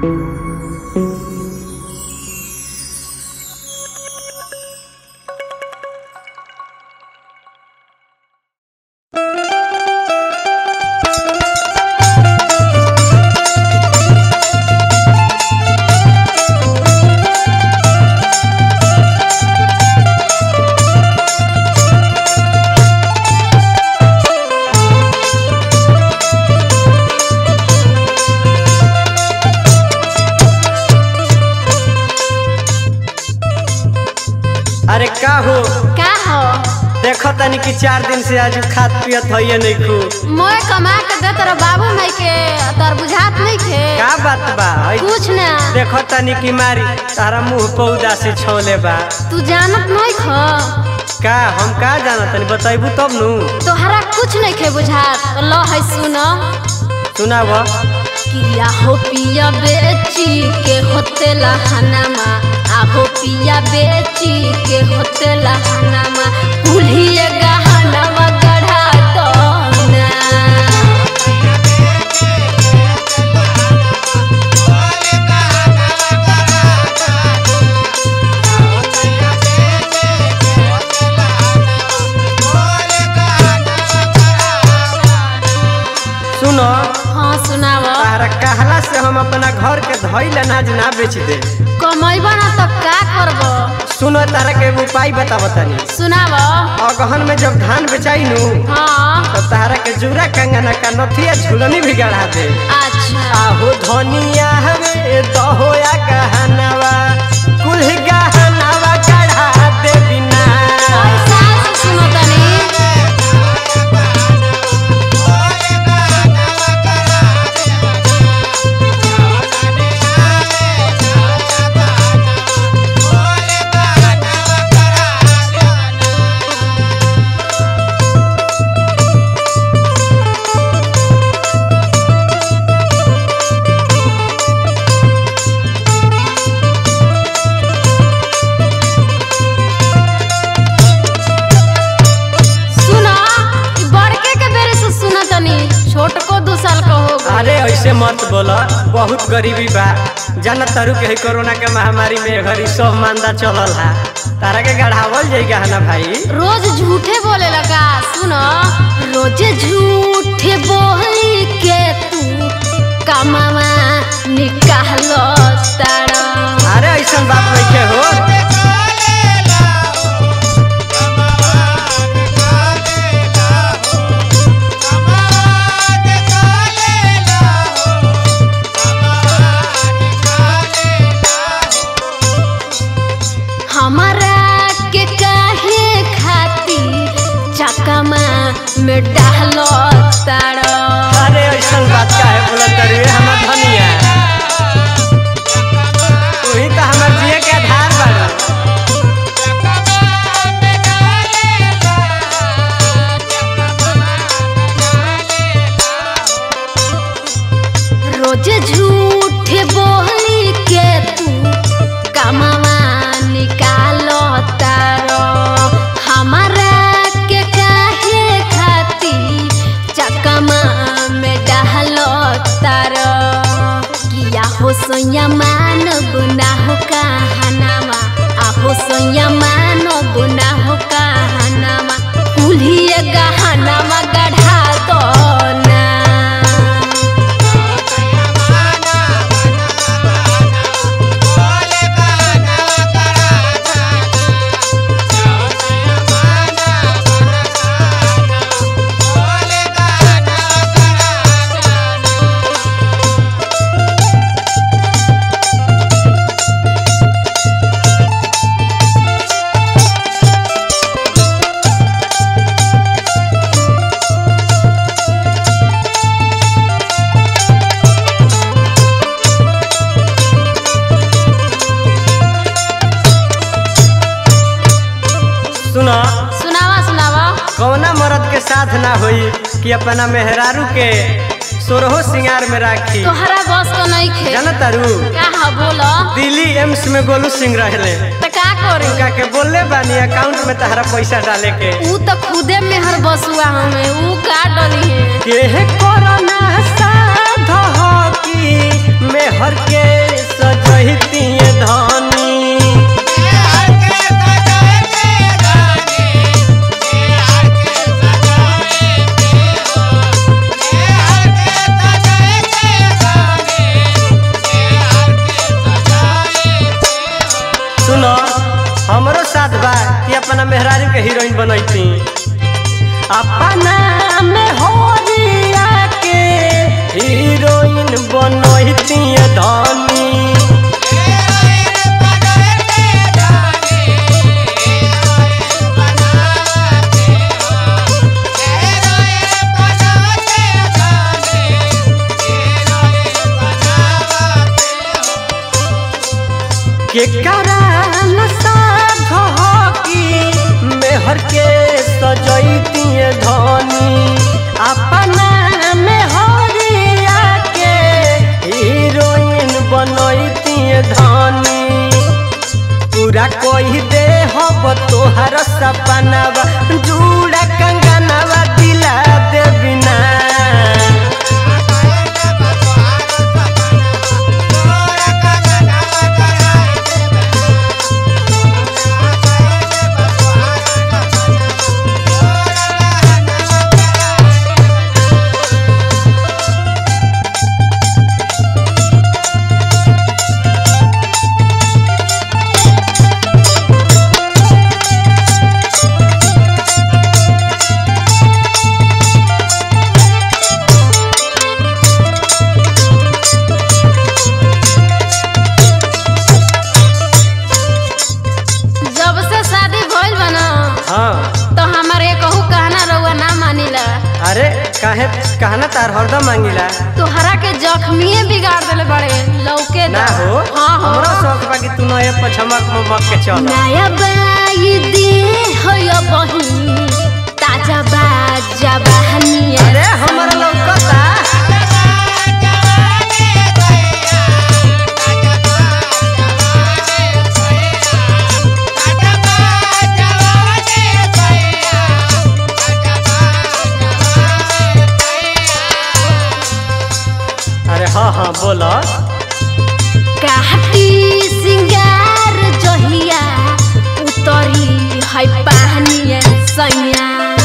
अरे का हो देखो तनी कि 4 दिन से आज खात पियत है नहीं खू मोए कमा के दे तेरा बाबू नहीं के तोर बुझात नहीं खे का बात बा कुछ ना देखो तनी कि मारी तारा मुंह पौधा से छोले बा तू जानत नहीं ख का हम का जानत तनी बताइबू तब नु तोहरा कुछ नहीं खे बुझात तो लो है सुनो सुनाव किया हो पिया बेची के होते लहनामा आहो पिया बेची के होते लहनामा भूलिए गहनामा गढ़ा दो ना सुनो हाँ सुनावा तारा कहला से हम अपना घर के धइल अनाज ना बेच दे कमाइबा ना तो का करबो सुनो तारा के उपाय बताव तनी सुनावा अगहन में जब धान बेचाई नु हाँ तो तारा के जूरा कंगना का नथिया झुलनी भी गढ़ा दे अच्छा आहो धनिया हवे दहोया गहनावा कुल गहनावा गढ़ा दे बिना पैसा से सुनो तनी अरे ऐसे मत बोला बहुत गरीबी बा जाना तारू के कोरोना के महामारी में घरी सब मांदा चलल है तारा के गढ़ावल जाएगा है ना भाई रोज झूठे बोले लगा सुनो रोज झूठे बोल के तू कमावा निकालो तारा अरे ऐसा बात नहीं के हो हमारा के काहे खाती चकमा में डालो तारा अरे ऐसा बात का है बोला तारी हमार धनिया तू ही तो हमार जिए के आधार बाड़ा रोज झूठे बोल के तू कमावा निकालो तारो हमारा के काहे खाती चकमा में डालो तारो किया हो सोया मान गुना हो कहनामा आहो सोया मान गुना हो कहनामा कुलिए गहनामा गढ़ा दो ना सुनावा सुनावा कौना मर्द के साथ ना होई कि अपना मेहरारू के सोरहो सिंगार में राखी तोहरा बस तो नहीं खे जाना तारू का हा बोलो दिल्ली एम्स में गोलू सिंह रहले तो का करी उनका के बोलले बानी अकाउंट में तहरा पैसा डाले के ऊ तो खुदे मेहर बसुआ हमें ऊ का डली है के कोरोना साध हो कि मेहर के अपना में होरिया के हीरोइन बनैती धनी। के करान साध की मेहर के सजैती धनी। अपना में होरिया के हीरोइन बनैती धनी। पूरा कोई दे हब तोहर सपनावा जुड़ा कंगनवा दिला दे बिना। तो हमारे कहू कहना रउआ ना मानिला। अरे काहे कहना तार हरदम मांगिला। तोहरा के जख्मीए बिगाड़ देले बड़े लौके ना हो। हाँ हमरा शौक बा कि तू नए पछमक ममक के चल। नया बाई दे होय बही ताजा बाजा बहनी। अरे हमरा लौकता हाँ हाँ बोला। काटी सिंगार जहिया उतरी है पानी सैया।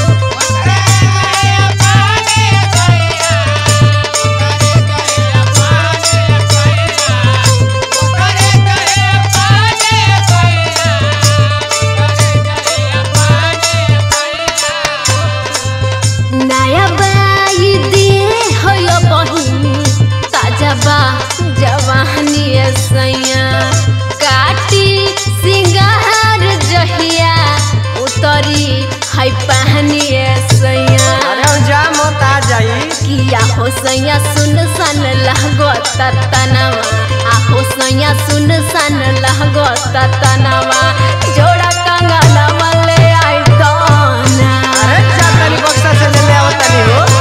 नया बाई दे होय बही जवानी सैया। काटी सिंगार जहिया उतरी है पहनी सैया। अरे जा मत आ जाई। किया हो सैया सुन सन लहगो तनवा। आहो सैया सुन सन लहगो तनवा। जोड़ा कंगनवा ले आई दाना। अरे जा तनी बक्सा से ले आवत तनी हो।